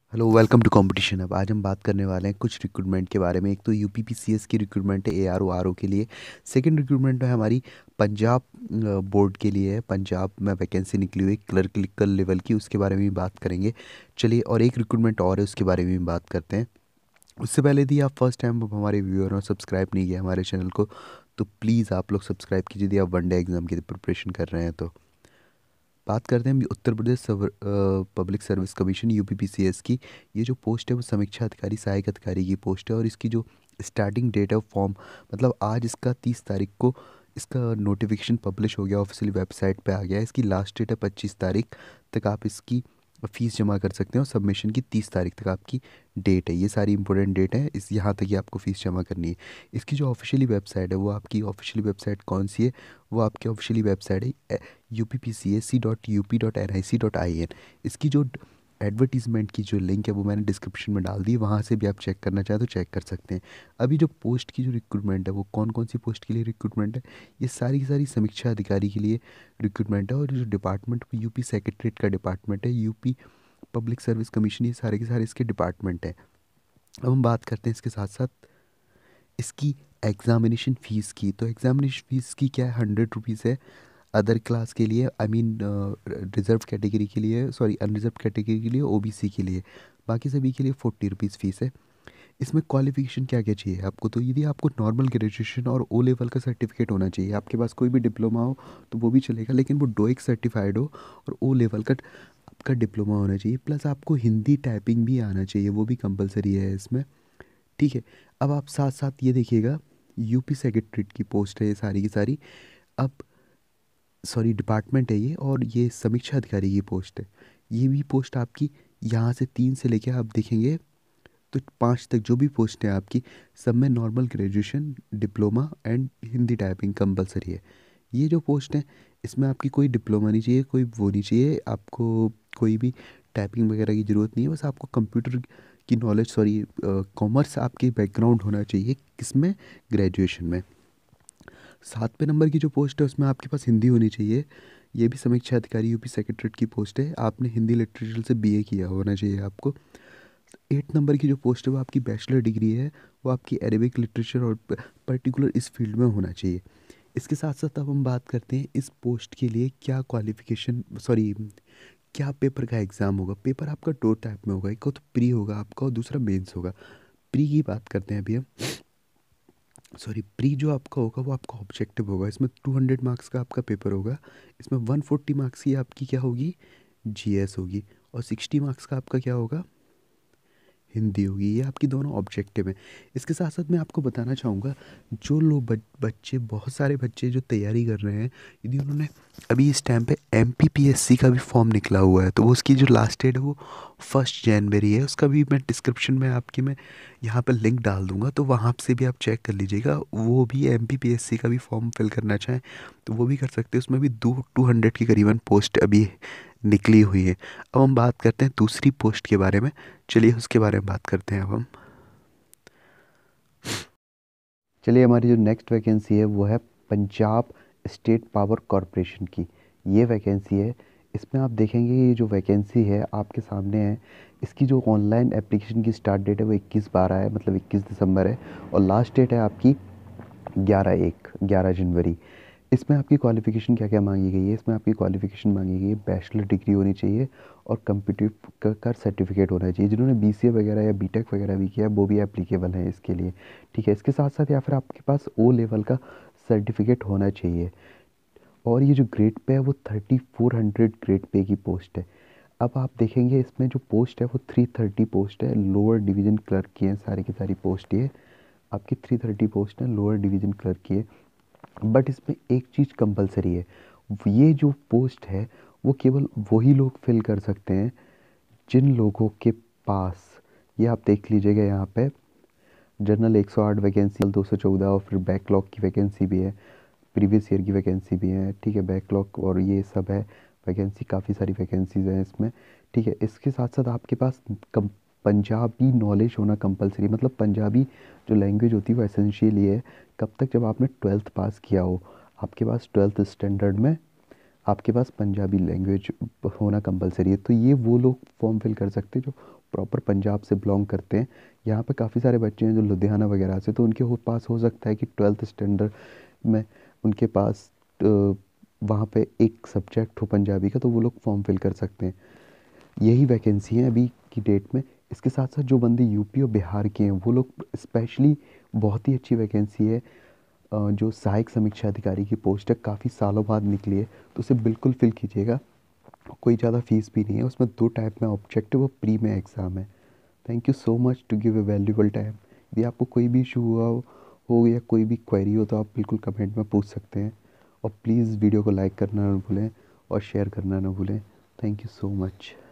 Hello, welcome to competition. अब आज हम बात करने वाले हैं कुछ रिक्रूटमेंट के बारे में। एक तो यूपीपीसीएस की रिक्रूटमेंट है एआरओ आरओ के लिए। सेकंड रिक्रूटमेंट है हमारी पंजाब बोर्ड के लिए है। पंजाब में वैकेंसी निकली हुई क्लर्कल लेवल की, उसके बारे में भी बात करेंगे। चलिए, और एक रिक्रूटमेंट और है, उसके बारे में भी बात करते हैं। उससे पहले यदि आप फर्स्ट टाइम हमारे व्यूअर और सब्सक्राइब नहीं किया हमारे चैनल को, तो प्लीज़ आप लोग सब्सक्राइब कीजिए यदि आप वनडे एग्ज़ाम की प्रिपरेशन कर रहे हैं तो। बात करते हैं Uttar Pradesh public service commission UPPCS की। ये जो पोस्ट है वो समीक्षा अधिकारी सहायक अधिकारी की पोस्ट है, और इसकी जो स्टार्टिंग डेट है फॉर्म, मतलब आज इसका 30 तारीख को इसका नोटिफिकेशन पब्लिश हो गया, ऑफिशियली वेबसाइट पे आ गया है। इसकी लास्ट डेट है 25 तारीख तक आप इसकी फ़ीस जमा कर सकते हैं, और सबमिशन की 30 तारीख तक आपकी डेट है। ये सारी इंपॉर्टेंट डेट है, इस यहाँ तक ही आपको फ़ीस जमा करनी है। इसकी जो ऑफिशियली वेबसाइट है, वो आपकी ऑफिशियली वेबसाइट कौन सी है? वो आपकी ऑफिशियली वेबसाइट है upcse.up.nic.in। इसकी जो एडवर्टीज़मेंट की जो लिंक है वो मैंने डिस्क्रिप्शन में डाल दी, वहाँ से भी आप चेक करना चाहें तो चेक कर सकते हैं। अभी जो पोस्ट की जो रिक्रूटमेंट है वो कौन कौन सी पोस्ट के लिए रिक्रूटमेंट है, ये सारी की सारी समीक्षा अधिकारी के लिए रिक्रूटमेंट है। और जो डिपार्टमेंट यूपी सेक्रेटरीट का डिपार्टमेंट है, यूपी पब्लिक सर्विस कमीशन, ये सारे के सारे इसके डिपार्टमेंट हैं। अब हम बात करते हैं इसके साथ साथ इसकी एग्ज़ामिनेशन फ़ीस की। तो एग्ज़ामिनेशन फ़ीस की क्या है, 100 रुपीज़ है। अदर क्लास के लिए, आई मीन रिजर्व कैटेगरी के लिए, सॉरी अनरिजर्व कैटेगरी के लिए, ओबीसी के लिए, बाकी सभी के लिए 40 रुपीज़ फ़ीस है। इसमें क्वालिफिकेशन क्या क्या चाहिए आपको? तो यदि आपको नॉर्मल ग्रेजुएशन और ओ लेवल का सर्टिफिकेट होना चाहिए, आपके पास कोई भी डिप्लोमा हो तो वो भी चलेगा, लेकिन वो डोइक सर्टिफाइड हो और ओ लेवल का आपका डिप्लोमा होना चाहिए। प्लस आपको हिंदी टाइपिंग भी आना चाहिए, वो भी कंपलसरी है इसमें। ठीक है। अब आप साथ साथ ये देखिएगा, यूपी सेक्रेटरीट की पोस्ट है ये सारी की सारी। अब सॉरी डिपार्टमेंट है ये, और ये समीक्षा अधिकारी की पोस्ट है। ये भी पोस्ट आपकी यहाँ से 3 से लेके आप देखेंगे तो 5 तक जो भी पोस्ट है आपकी, सब में normal graduation, diploma and Hindi typing compulsory है। ये जो पोस्ट है इसमें आपकी कोई डिप्लोमा नहीं चाहिए, कोई वो नहीं चाहिए आपको, कोई भी टाइपिंग वगैरह की ज़रूरत नहीं है। बस आपको कंप्यूटर की नॉलेज, सॉरी कॉमर्स आपके बैकग्राउंड होना चाहिए, किसमें? ग्रेजुएशन में। 7वें नंबर की जो पोस्ट है उसमें आपके पास हिंदी होनी चाहिए। ये भी समीक्षा अधिकारी यूपी सेक्रेटरीट की पोस्ट है, आपने हिंदी लिटरेचर से बीए किया होना चाहिए आपको। 8 नंबर की जो पोस्ट है वो आपकी बैचलर डिग्री है, वो आपकी अरेबिक लिटरेचर और पर्टिकुलर इस फील्ड में होना चाहिए। इसके साथ साथ अब हम बात करते हैं इस पोस्ट के लिए क्या क्वालिफिकेशन, सॉरी क्या पेपर का एग्ज़ाम होगा। पेपर आपका 2 टाइप में होगा, एक तो प्री होगा आपका और दूसरा मेंस होगा। प्री की बात करते हैं अभी हम। सॉरी, प्री जो आपका होगा वो आपका ऑब्जेक्टिव होगा, इसमें 200 मार्क्स का आपका पेपर होगा। इसमें 140 मार्क्स की आपकी क्या होगी? जीएस होगी। और 60 मार्क्स का आपका क्या होगा? हिंदी होगी। ये आपकी दोनों ऑब्जेक्टिव हैं। इसके साथ साथ मैं आपको बताना चाहूँगा, जो लोग बच्चे, बहुत सारे बच्चे जो तैयारी कर रहे हैं, यदि उन्होंने अभी इस टाइम पे एमपीपीएससी का भी फॉर्म निकला हुआ है, तो वो उसकी जो लास्ट डेट है वो 1 जनवरी है। उसका भी मैं डिस्क्रिप्शन में आपके मैं यहाँ पर लिंक डाल दूँगा, तो वहाँ से भी आप चेक कर लीजिएगा। वो भी एमपीपीएससी का भी फॉर्म फिल करना चाहें तो वो भी कर सकते हैं। उसमें भी 200 के करीबन पोस्ट अभी निकली हुई है। अब हम बात करते हैं दूसरी पोस्ट के बारे में। चलिए उसके बारे में बात करते हैं अब हम। चलिए, हमारी जो नेक्स्ट वैकेंसी है वो है पंजाब स्टेट पावर कॉरपोरेशन की। ये वैकेंसी है। इसमें आप देखेंगे ये जो वैकेंसी है आपके सामने है, इसकी जो ऑनलाइन एप्लीकेशन की स्टार्ट डेट है वो 21/12 है, मतलब 21 दिसंबर है। और लास्ट डेट है आपकी 11 जनवरी। इसमें आपकी क्वालिफ़िकेशन क्या क्या मांगी गई है? इसमें आपकी क्वालिफ़िकेशन मांगी गई है, बैचलर डिग्री होनी चाहिए और कंप्यूटर का सर्टिफिकेट होना चाहिए। जिन्होंने बीसीए वगैरह या बीटेक वगैरह भी किया है वो भी एप्लीकेबल है इसके लिए। ठीक है। इसके साथ साथ या फिर आपके पास ओ लेवल का सर्टिफिकेट होना चाहिए। और ये जो ग्रेड पे है वो 3400 ग्रेड पे की पोस्ट है। अब आप देखेंगे इसमें जो पोस्ट है वो 330 पोस्ट है, लोअर डिवीज़न क्लर्क की है सारी की सारी पोस्ट। ये आपकी 330 पोस्ट है, लोअर डिवीज़न क्लर्क की है। बट इसमें एक चीज़ कंपलसरी है, ये जो पोस्ट है वो केवल वही लोग फिल कर सकते हैं जिन लोगों के पास, ये आप देख लीजिएगा यहाँ पे, जनरल 108 वैकेंसी, 214, और फिर बैकलॉग की वैकेंसी भी है, प्रीवियस ईयर की वैकेंसी भी है। ठीक है, बैकलॉग और ये सब है वैकेंसी, काफ़ी सारी वैकेंसीज हैं इसमें। ठीक है। इसके साथ साथ आपके पास पंजाबी नॉलेज होना कंपलसरी, मतलब पंजाबी जो लैंग्वेज होती है वो एसेंशियल है। कब तक? जब आपने 12th पास किया हो, आपके पास 12th स्टैंडर्ड में आपके पास पंजाबी लैंग्वेज होना कंपलसरी है। तो ये वो लोग फॉर्म फिल कर सकते हैं जो प्रॉपर पंजाब से बिलोंग करते हैं। यहाँ पे काफ़ी सारे बच्चे हैं जो लुधियाना वगैरह से, तो उनके पास हो सकता है कि 12th स्टैंडर्ड में उनके पास वहाँ पे एक सब्जेक्ट हो पंजाबी का, तो वो लोग फॉर्म फिल कर सकते हैं। यही वैकेंसी है अभी की डेट में। इसके साथ साथ जो बंदे यूपी और बिहार के हैं वो लोग स्पेशली, बहुत ही अच्छी वैकेंसी है। जो सहायक समीक्षा अधिकारी की पोस्ट है, काफ़ी सालों बाद निकली है, तो उसे बिल्कुल फिल कीजिएगा। कोई ज़्यादा फीस भी नहीं है उसमें। 2 टाइप में ऑब्जेक्टिव और प्री में एग्ज़ाम है। Thank you so much to give a valuable time. यदि आपको कोई भी इशू हुआ हो या कोई भी क्वेरी हो तो आप बिल्कुल कमेंट में पूछ सकते हैं। और प्लीज़ वीडियो को लाइक करना ना भूलें और शेयर करना ना भूलें। Thank you so much.